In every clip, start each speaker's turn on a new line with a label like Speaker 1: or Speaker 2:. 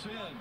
Speaker 1: In.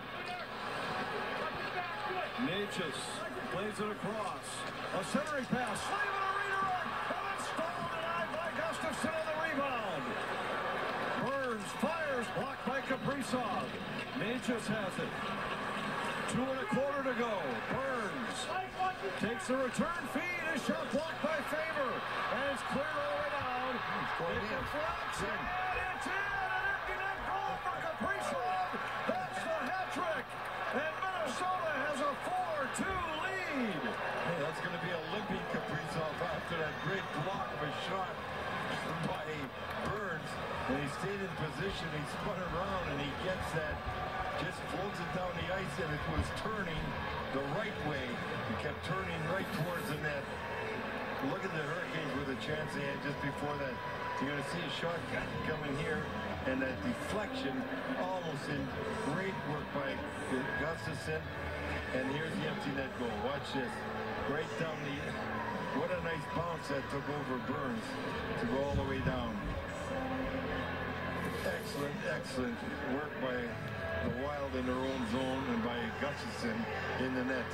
Speaker 1: Natchez plays it across. A centering pass. Slavin a redirect. And it's stolen denied by Gustafson on the rebound. Burns fires. Blocked by Kaprizov. Natchez has it. 2.25 to go. Burns takes the return feed. His shot blocked by Faber. And it's cleared all the way down. It deflects. And it's in. An empty net goal for Kaprizov. That's the hat trick. And Minnesota has a 4-2 lead.
Speaker 2: Hey, that's going to be a limping Kaprizov after that great block of a shot by Burns. And he stayed in position. He spun around and he gets that. Just floats it down the ice, and it was turning the right way. He kept turning right towards the net. Look at the Hurricanes with a chance they had just before that. You're going to see a shot coming here, and that deflection almost in. Great work by Gustafson. And here's the empty net goal. Watch this. Right down the. What a nice bounce that took over Burns to go all the way down. Excellent, excellent work by the Wild in their own zone and by Gustafson in the net.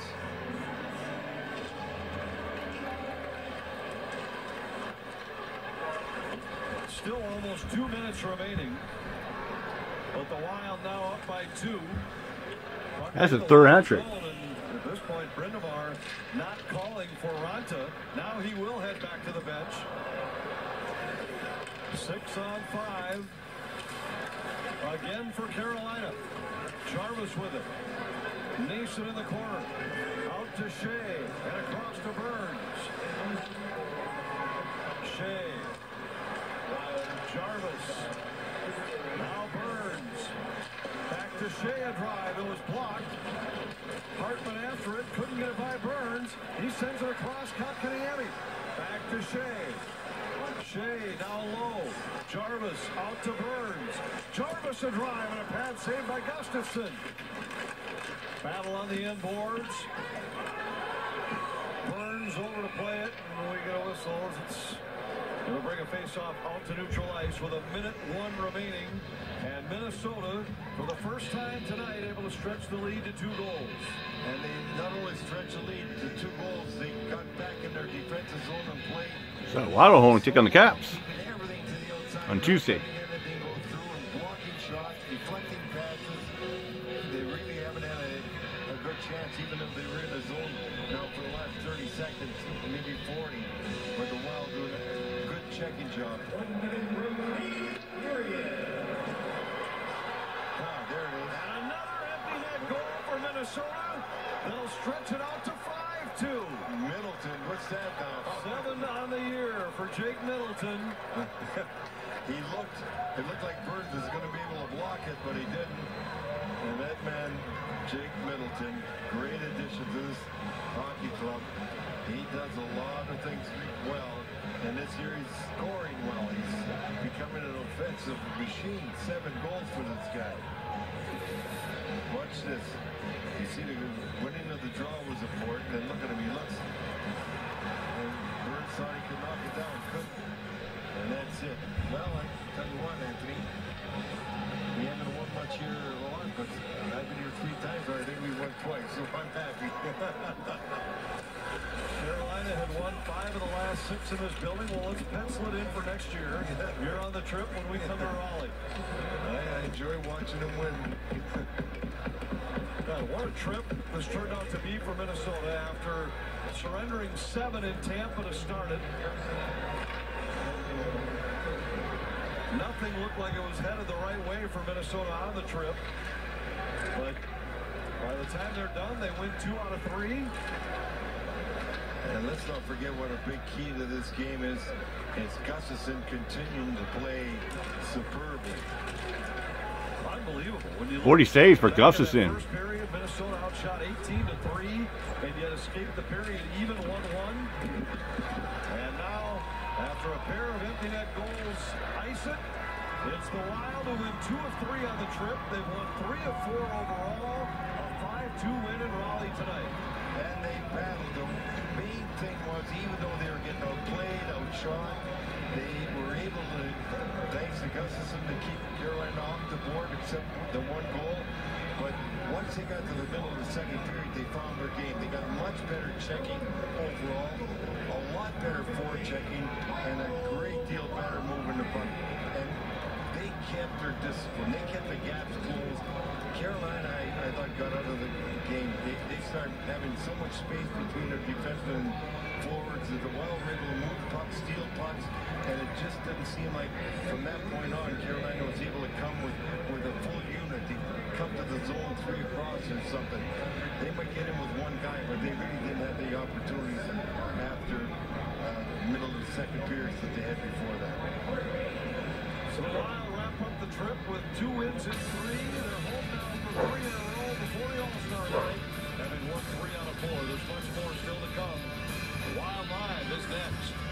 Speaker 1: Still almost 2 minutes remaining. But the Wild now up by 2.
Speaker 3: That's a third hat trick.
Speaker 1: At this point, Brind'Amour not calling for Raanta. Now he will head back to the bench. 6 on 5. Again for Carolina. Jarvis with it. Nason in the corner. Out to Shea. And across to Burns. Shea. Jarvis. Now Burns. Back to Shea, a drive. It was blocked. Hartman after it. Couldn't get it by Burns. He sends it across Kotkaniemi. Back to Shea. Shea down low. Jarvis out to Burns. Jarvis a drive and a pad saved by Gustafson. Battle on the inboards. Burns over to play it. And we get a whistle. It'll bring a face-off out to neutral ice with 1:01 remaining. And Minnesota, for the first time tonight, able to stretch the lead to 2 goals.
Speaker 2: And they not only stretched the lead to 2 goals, they got back in their defensive zone and played.
Speaker 3: So Waddle take on the Caps on Tuesday.
Speaker 2: They really haven't had a good chance, even if they were in the zone now for the last 30 seconds, maybe 40. But the Wild doing a good checking job. There it is.
Speaker 1: And another empty net goal for Minnesota. They'll stretch it out to 5-2.
Speaker 2: Middleton, what's that now?
Speaker 1: 7 on the year for Jake Middleton.
Speaker 2: It looked like Burns was going to be able to block it, but he didn't. And that man, Jake Middleton, great addition to this hockey club. He does a lot of things well, and this year he's scoring well. He's becoming an offensive machine. 7 goals for this guy. Watch this. You see the winning of the draw was important, and look at him, he looks. And Burns thought he could knock it down, couldn't. And that's it. Well, I tell you what, Anthony, we haven't won much here a lot, but I've been here 3 times, or I think we won twice, so I'm happy.
Speaker 1: Carolina had won 5 of the last 6 in this building. Well, let's pencil it in for next year. You're on the trip when we come to Raleigh.
Speaker 2: I enjoy watching them win.
Speaker 1: God, what a trip this turned out to be for Minnesota after surrendering 7 in Tampa to start it. Nothing looked like it was headed the right way for Minnesota on the trip. But by the time they're done, they win 2 out of 3.
Speaker 2: And let's not forget what a big key to this game is. It's Gustafson continuing to play superbly.
Speaker 1: Unbelievable. When you
Speaker 3: 40 saves for Gustafson.
Speaker 1: First period, Minnesota outshot 18-3, and yet escaped the period even 1-1. And now, after a pair of empty net goals, ice it. It's the Wild who win 2 of 3 on the trip. They've won 3 of 4 overall. A 5-2 win in Raleigh tonight.
Speaker 2: And they battled. The main thing was, even though they were getting outplayed, outshot, they were able to, thanks to Gustafson, to keep Carolina off the board except the 1 goal. But they got to the middle of the second period, they found their game. They got much better checking overall, a lot better forechecking, and a great deal better moving the puck. And they kept their discipline. They kept the gaps closed. Carolina, I thought, got out of the game. They started having so much space between their defensemen and forwards that the Wild were able to move pucks, steal pucks, and it just didn't seem like from that point on Carolina was able to come with a full unit. They come to the zone 3 across or something. They might get in with one guy, but they really didn't have the opportunities after middle of the second periods that they had before that.
Speaker 1: So the Wild wrap up the trip with 2 wins in 3. They're home now for 3 in a row before the All-Star break. Having won 3 out of 4, there's much more still to come. The Wild Live is next.